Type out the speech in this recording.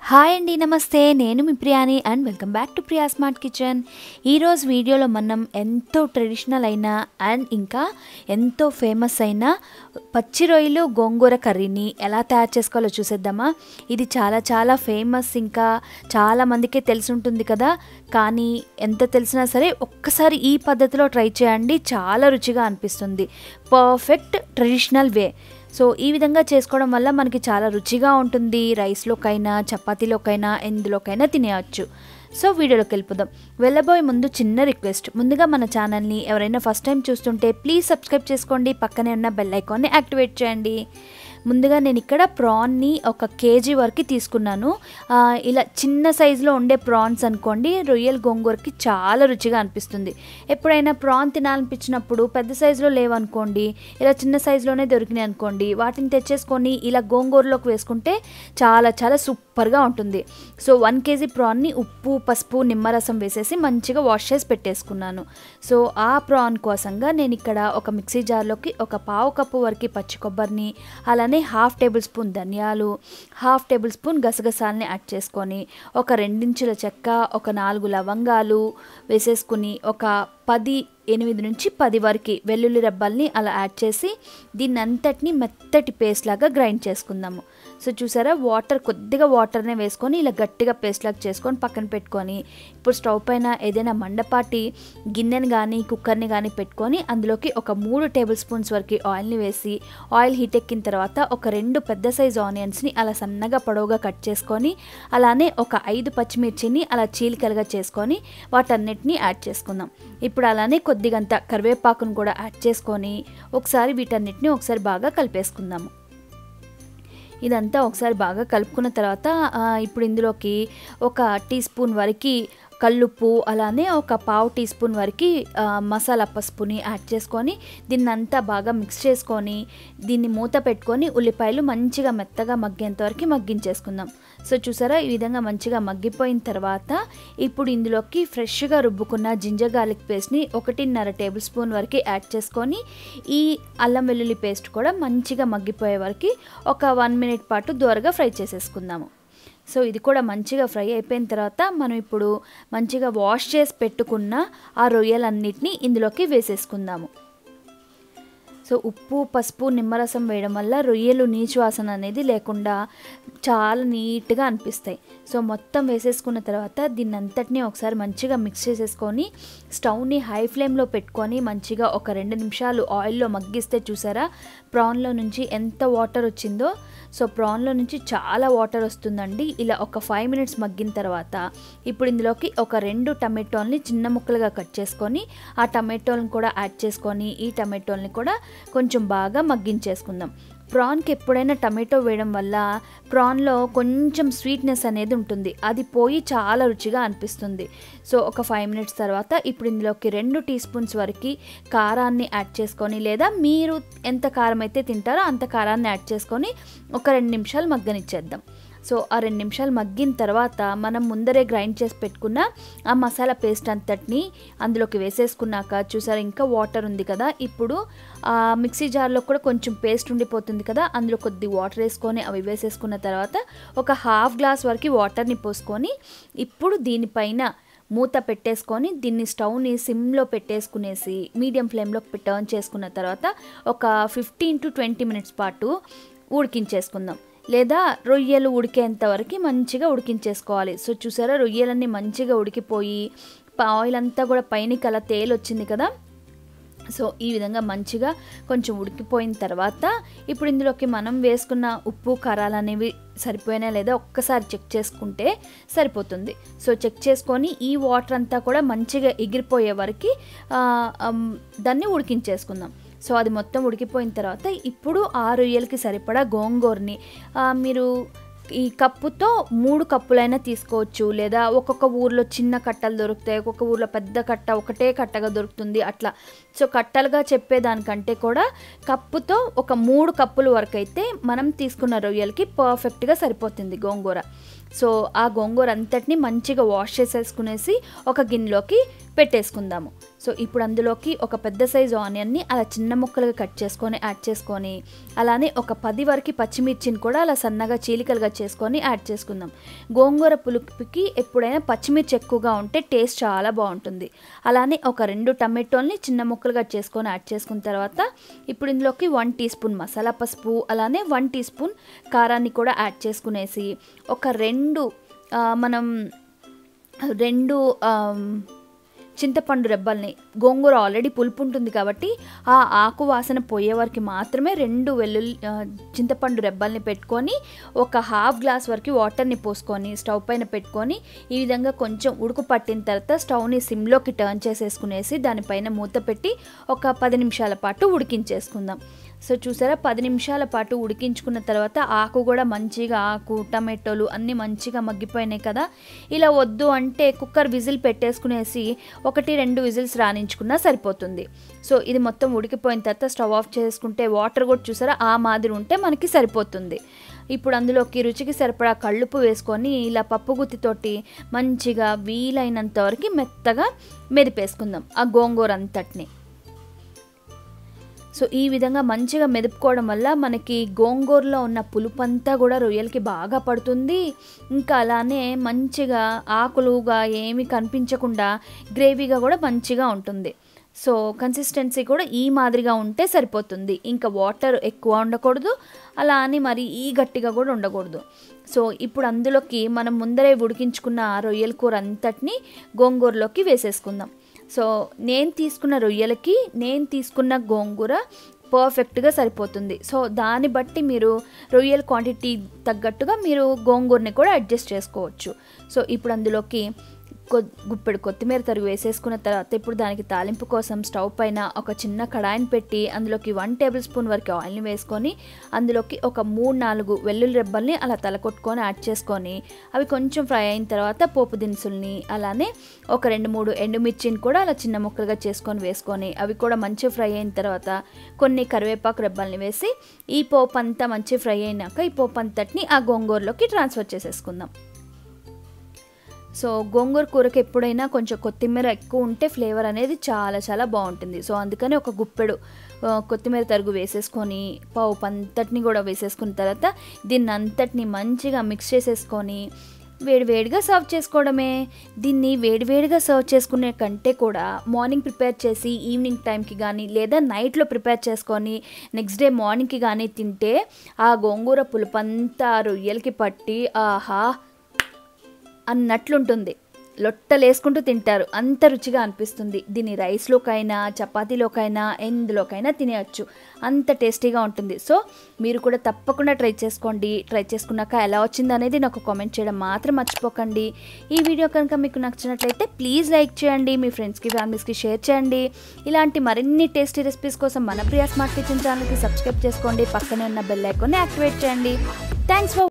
Hi అండి, నమస్తే. నేను మీ ప్రియాని and welcome back to Priya smart kitchen. ఈరోజు వీడియోలో మనం ఎంతో ట్రెడిషనల్ అయిన అండ్ ఇంకా ఎంతో ఫేమస్ అయిన పచ్చి రొయ్యలు గోంగూర కర్రీని ఎలా తయారు చేసుకోవాలో చూసేద్దామా. ఇది చాలా చాలా ఫేమస్, ఇంకా చాలామందికే తెలిసి ఉంటుంది కదా. కానీ ఎంత తెలిసినా సరే ఒక్కసారి ఈ పద్ధతిలో ట్రై చేయండి, చాలా రుచిగా అనిపిస్తుంది. Perfect traditional way. సో ఈ విధంగా చేసుకోవడం వల్ల మనకి చాలా రుచిగా ఉంటుంది. రైస్లోకైనా, చపాతీలోకైనా, ఎందులోకైనా తినేయచ్చు. సో వీడియోలోకి వెళ్ళిపోదాం. వెళ్ళబోయే ముందు చిన్న రిక్వెస్ట్, ముందుగా మన ఛానల్ని ఎవరైనా ఫస్ట్ టైం చూస్తుంటే ప్లీజ్ సబ్స్క్రైబ్ చేసుకోండి, పక్కనే ఉన్న బెల్ ఐకాన్ని యాక్టివేట్ చేయండి. ముందుగా నేను ఇక్కడ ప్రాన్ని 1 కేజీ వరకు తీసుకున్నాను. ఇలా చిన్న సైజులో ఉండే ప్రాన్స్ అనుకోండి, రొయ్యల గోంగూరకి చాలా రుచిగా అనిపిస్తుంది. ఎప్పుడైనా ప్రాన్ తినాలనిపించినప్పుడు పెద్ద సైజులో లేవనుకోండి, ఇలా చిన్న సైజులోనే దొరికినాయి అనుకోండి, వాటిని తెచ్చేసుకొని ఇలా గోంగూరలోకి వేసుకుంటే చాలా చాలా సూపర్గా ఉంటుంది. సో 1 కేజీ ప్రాన్ని ఉప్పు, పసుపు, నిమ్మరసం వేసేసి మంచిగా వాష్ చేసి పెట్టేసుకున్నాను. సో ఆ ప్రాన్ కోసంగా నేను ఇక్కడ ఒక మిక్సీ జార్లోకి 1/2 కప్పు వరకు పచ్చి కొబ్బరిని, అలానే 1/2 టేబుల్ స్పూన్ ధనియాలు, 1/2 టేబుల్ స్పూన్ గసగసాలని యాడ్ చేసుకొని, ఒక 2 ఇంచుల చెక్క, ఒక 4 లవంగాలు వేసేసుకుని, ఒక 8 నుంచి 10 వరకు వెల్లుల్లి రెబ్బల్ని అలా యాడ్ చేసి దీన్ని అంతటిని మెత్తటి పేస్ట్ లాగా గ్రైండ్ చేసుకుందాము. సో చూసారా, కొద్దిగా వాటర్నే వేసుకొని ఇలా గట్టిగా పేస్ట్ లాగా చేసుకొని పక్కన పెట్టుకొని, ఇప్పుడు స్టవ్ పైన ఏదైనా మండపాటి గిన్నెని కానీ కుక్కర్ని కానీ పెట్టుకొని అందులోకి ఒక 3 టేబుల్ స్పూన్స్ వరకు ఆయిల్ని వేసి, ఆయిల్ హీట్ ఎక్కిన తర్వాత ఒక 2 పెద్ద సైజు ఆనియన్స్ని అలా సన్నగా పొడవుగా కట్ చేసుకొని, అలానే ఒక 5 పచ్చిమిర్చిని అలా చీలికలుగా చేసుకొని వాటన్నిటిని యాడ్ చేసుకుందాం. ఇప్పుడు అలానే కొద్దిగంత కరివేపాకును కూడా యాడ్ చేసుకొని ఒకసారి వీటన్నిటిని ఒకసారి బాగా కలిపేసుకుందాము. ఇదంతా ఒకసారి బాగా కలుపుకున్న తర్వాత ఇప్పుడు ఇందులోకి 1 టీ స్పూన్ వరకు కల్లుప్పు, అలానే ఒక 1/2 టీ స్పూన్ వరకు మసాలా పసుపుని యాడ్ చేసుకొని దీన్నంతా బాగా మిక్స్ చేసుకొని దీన్ని మూత పెట్టుకొని ఉల్లిపాయలు మంచిగా మెత్తగా మగ్గేంత వరకు మగ్గించేసుకుందాం. సో చూసారా, ఈ విధంగా మంచిగా మగ్గిపోయిన తర్వాత ఇప్పుడు ఇందులోకి ఫ్రెష్గా రుబ్బుకున్న జింజర్ గార్లిక్ పేస్ట్ని 1.5 టేబుల్ స్పూన్ వరకు యాడ్ చేసుకొని ఈ అల్లం వెల్లుల్లి పేస్ట్ కూడా మంచిగా మగ్గిపోయే వరకు ఒక 1 మినిట్ పాటు దూరగా ఫ్రై చేసేసుకుందాము. సో ఇది కూడా మంచిగా ఫ్రై అయిపోయిన తర్వాత మనం ఇప్పుడు మంచిగా వాష్ చేసి పెట్టుకున్న ఆ రొయ్యలన్నిటిని ఇందులోకి వేసేసుకుందాము. సో ఉప్పు, పసుపు, నిమ్మరసం వేయడం వల్ల రొయ్యలు నీచు వాసన అనేది లేకుండా చాలా నీట్గా అనిపిస్తాయి. సో మొత్తం వేసేసుకున్న తర్వాత దీన్ని అంతటినీ ఒకసారి మంచిగా మిక్స్ చేసేసుకొని స్టవ్ని హై ఫ్లేమ్లో పెట్టుకొని మంచిగా ఒక 2 నిమిషాలు ఆయిల్లో మగ్గిస్తే చూసారా ప్రాన్లో నుంచి ఎంత వాటర్ వచ్చిందో. సో ప్రాన్లో నుంచి చాలా వాటర్ వస్తుందండి. ఇలా ఒక 5 మినిట్స్ మగ్గిన తర్వాత ఇప్పుడు ఇందులోకి ఒక 2 టమాటోల్ని చిన్న ముక్కలుగా కట్ చేసుకొని ఆ టమాటోలను కూడా యాడ్ చేసుకొని ఈ టమాటోల్ని కూడా కొంచెం బాగా మగ్గించేసుకుందాం. ప్రాన్కి ఎప్పుడైనా టమాటో వేయడం వల్ల ప్రాన్లో కొంచెం స్వీట్నెస్ అనేది ఉంటుంది, అది పోయి చాలా రుచిగా అనిపిస్తుంది. సో ఒక 5 మినిట్స్ తర్వాత ఇప్పుడు ఇందులోకి 2 టీ స్పూన్స్ వరకు కారాన్ని యాడ్ చేసుకొని, లేదా మీరు ఎంత కారం అయితే తింటారో అంత కారాన్ని యాడ్ చేసుకొని ఒక 2 నిమిషాలు మగ్గనిచ్చేద్దాం. సో ఆ 2 నిమిషాలు మగ్గిన తర్వాత మనం ముందరే గ్రైండ్ చేసి పెట్టుకున్న ఆ మసాలా పేస్ట్ అంతటిని అందులోకి వేసేసుకున్నాక చూసారా ఇంకా వాటర్ ఉంది కదా, ఇప్పుడు ఆ మిక్సీ జార్లో కూడా కొంచెం పేస్ట్ ఉండిపోతుంది కదా, అందులో కొద్ది వాటర్ వేసుకొని అవి వేసేసుకున్న తర్వాత ఒక 1/2 గ్లాస్ వరకు వాటర్ని పోసుకొని ఇప్పుడు దీనిపైన మూత పెట్టేసుకొని దీన్ని స్టవ్ని సిమ్లో పెట్టేసుకునేసి మీడియం ఫ్లేమ్లో టర్న్ చేసుకున్న తర్వాత ఒక 15 to 20 మినిట్స్ పాటు ఉడికించేసుకుందాం, లేదా రొయ్యలు ఉడికేంత వరకు మంచిగా ఉడికించేసుకోవాలి. సో చూసారా, రొయ్యలన్నీ మంచిగా ఉడికిపోయి ఆయిల్ అంతా కూడా పైనకి అలా తేలొచ్చింది కదా. సో ఈ విధంగా మంచిగా కొంచెం ఉడికిపోయిన తర్వాత ఇప్పుడు ఇందులోకి మనం వేసుకున్న ఉప్పు, కారాలు అనేవి సరిపోయినా లేదా ఒక్కసారి చెక్ చేసుకుంటే సరిపోతుంది. సో చెక్ చేసుకొని ఈ వాటర్ అంతా కూడా మంచిగా ఎగిరిపోయే వరకు దాన్ని ఉడికించేసుకుందాం. సో అది మొత్తం ఉడికిపోయిన తర్వాత ఇప్పుడు ఆ రొయ్యలకి సరిపడా గోంగూరని మీరు ఈ కప్పుతో 3 కప్పులైనా తీసుకోవచ్చు, లేదా ఒక్కొక్క ఊర్లో చిన్న కట్టలు దొరుకుతాయి, ఒక్కొక్క ఊర్లో పెద్ద కట్ట ఒకటే కట్టగా దొరుకుతుంది అట్లా. సో కట్టలుగా చెప్పేదానికంటే కూడా కప్పుతో ఒక 3 కప్పుల వరకు అయితే మనం తీసుకున్న రొయ్యలకి పర్ఫెక్ట్గా సరిపోతుంది గోంగూర. సో ఆ గోంగూర అంతటిని మంచిగా వాష్ చేసేసుకునేసి ఒక గిన్నెలోకి పెట్టేసుకుందాము. సో ఇప్పుడు అందులోకి ఒక పెద్ద సైజు ఆనియన్ని అలా చిన్న ముక్కలుగా కట్ చేసుకొని యాడ్ చేసుకొని, అలానే ఒక 10 వరకు పచ్చిమిర్చిని కూడా అలా సన్నగా చీలికలుగా చేసుకొని యాడ్ చేసుకుందాం. గోంగూర పులుపుకి ఎప్పుడైనా పచ్చిమిర్చి ఎక్కువగా ఉంటే టేస్ట్ చాలా బాగుంటుంది. అలానే ఒక 2 టమాటోల్ని చిన్న ముక్కలుగా చేసుకొని యాడ్ చేసుకున్న తర్వాత ఇప్పుడు ఇందులోకి 1 టీ స్పూన్ మసాలా పసుపు, అలానే 1 టీ స్పూన్ కారాన్ని కూడా యాడ్ చేసుకునేసి ఒక 2 చింతపండు రెబ్బల్ని, గోంగూర ఆల్రెడీ పులుపు ఉంటుంది కాబట్టి ఆ ఆకు వాసన పోయే వరకు మాత్రమే 2 చింతపండు రెబ్బల్ని పెట్టుకొని ఒక హాఫ్ గ్లాస్ వరకు వాటర్ని పోసుకొని స్టవ్ పైన పెట్టుకొని ఈ విధంగా కొంచెం ఉడుకు పట్టిన తర్వాత స్టవ్ని సిమ్లోకి టర్న్ చేసేసుకునేసి దానిపైన మూత పెట్టి ఒక 10 నిమిషాల పాటు ఉడికించేసుకుందాం. సో చూసారా, 10 నిమిషాల పాటు ఉడికించుకున్న తర్వాత ఆకు కూడా మంచిగా, ఆకు టమాటోలు అన్నీ మంచిగా మగ్గిపోయినాయి కదా. ఇలా వద్దు అంటే కుక్కర్ విజిల్ పెట్టేసుకునేసి 1-2 విజిల్స్ రాణించుకున్నా సరిపోతుంది. సో ఇది మొత్తం ఉడికిపోయిన తర్వాత స్టవ్ ఆఫ్ చేసుకుంటే వాటర్ కూడా చూసారా ఆ మాదిరి ఉంటే మనకి సరిపోతుంది. ఇప్పుడు అందులోకి రుచికి సరిపడా కళ్ళుప్పు వేసుకొని ఇలా పప్పు గుత్తితోటి మంచిగా వీలైనంత వరకు మెత్తగా మెదిపేసుకుందాం ఆ గోంగూర అంతటిని. సో ఈ విధంగా మంచిగా మెదుపుకోవడం వల్ల మనకి గోంగూరలో ఉన్న పులుపంతా కూడా రొయ్యలకి బాగా పడుతుంది. ఇంకా అలానే మంచిగా ఆకులుగా ఏమీ కనిపించకుండా గ్రేవీగా కూడా మంచిగా ఉంటుంది. సో కన్సిస్టెన్సీ కూడా ఈ మాదిరిగా ఉంటే సరిపోతుంది. ఇంకా వాటర్ ఎక్కువ ఉండకూడదు, అలా అని మరి ఈ గట్టిగా కూడా ఉండకూడదు. సో ఇప్పుడు అందులోకి మనం ముందరే ఉడికించుకున్న రొయ్యల కూర అంతటిని గోంగూరలోకి వేసేసుకుందాం. సో నేను తీసుకున్న రొయ్యలకి నేను తీసుకున్న గోంగూర పర్ఫెక్ట్గా సరిపోతుంది. సో దాన్ని బట్టి మీరు రొయ్యల క్వాంటిటీ తగ్గట్టుగా మీరు గోంగూరని కూడా అడ్జస్ట్ చేసుకోవచ్చు. సో ఇప్పుడు అందులోకి గుప్పెడు కొత్తిమీర తరుగు వేసేసుకున్న తర్వాత ఇప్పుడు దానికి తాలింపు కోసం స్టవ్ పైన ఒక చిన్న కడాయిని పెట్టి అందులోకి 1 టేబుల్ స్పూన్ వరకు ఆయిల్ని వేసుకొని అందులోకి ఒక 3-4 వెల్లుల్లి రెబ్బల్ని అలా తలకొట్టుకొని యాడ్ చేసుకొని అవి కొంచెం ఫ్రై అయిన తర్వాత పోపు దినుసుల్ని, అలానే ఒక 2-3 ఎండుమిర్చిని కూడా అలా చిన్న ముక్కలుగా చేసుకొని వేసుకొని అవి కూడా మంచిగా ఫ్రై అయిన తర్వాత కొన్ని కరివేపాకు రెబ్బల్ని వేసి ఈ పోపు అంతా మంచిగా ఫ్రై అయినాక ఈ పోపు అంతటిని ఆ గోంగూరలోకి ట్రాన్స్ఫర్ చేసేసుకుందాం. సో గోంగూర కూరకి ఎప్పుడైనా కొంచెం కొత్తిమీర ఎక్కువ ఉంటే ఫ్లేవర్ అనేది చాలా చాలా బాగుంటుంది. సో అందుకని ఒక గుప్పెడు కొత్తిమీర తరుగు వేసేసుకొని పోపు అంతటిని కూడా వేసేసుకున్న తర్వాత దీన్ని అంతటిని మంచిగా మిక్స్ చేసేసుకొని వేడివేడిగా సర్వ్ చేసుకోవడమే. దీన్ని వేడివేడిగా సర్వ్ చేసుకునే కంటే కూడా మార్నింగ్ ప్రిపేర్ చేసి ఈవినింగ్ టైంకి కానీ లేదా నైట్లో ప్రిపేర్ చేసుకొని నెక్స్ట్ డే మార్నింగ్కి కానీ తింటే ఆ గోంగూర పులుపంతా రొయ్యలకి పట్టి ఆహా అన్నట్లుంటుంది. లొట్టలేసుకుంటూ తింటారు, అంత రుచిగా అనిపిస్తుంది. దీన్ని రైస్లోకైనా చపాతీలోకైనా ఎందులోకైనా తినేయచ్చు, అంత టేస్టీగా ఉంటుంది. సో మీరు కూడా తప్పకుండా ట్రై చేసుకోండి. ట్రై చేసుకున్నాక ఎలా వచ్చింది అనేది నాకు కామెంట్ చేయడం మాత్రం మర్చిపోకండి. ఈ వీడియో కనుక మీకు నచ్చినట్లయితే ప్లీజ్ లైక్ చేయండి, మీ ఫ్రెండ్స్కి ఫ్యామిలీస్కి షేర్ చేయండి. ఇలాంటి మరిన్ని టేస్టీ రెసిపీస్ కోసం మన ప్రియా స్మార్ట్ కిచెన్ ఛానల్కి సబ్స్క్రైబ్ చేసుకోండి. పక్కనే ఉన్న బెల్ ఐకాన్ని యాక్టివేట్ చేయండి. Thanks for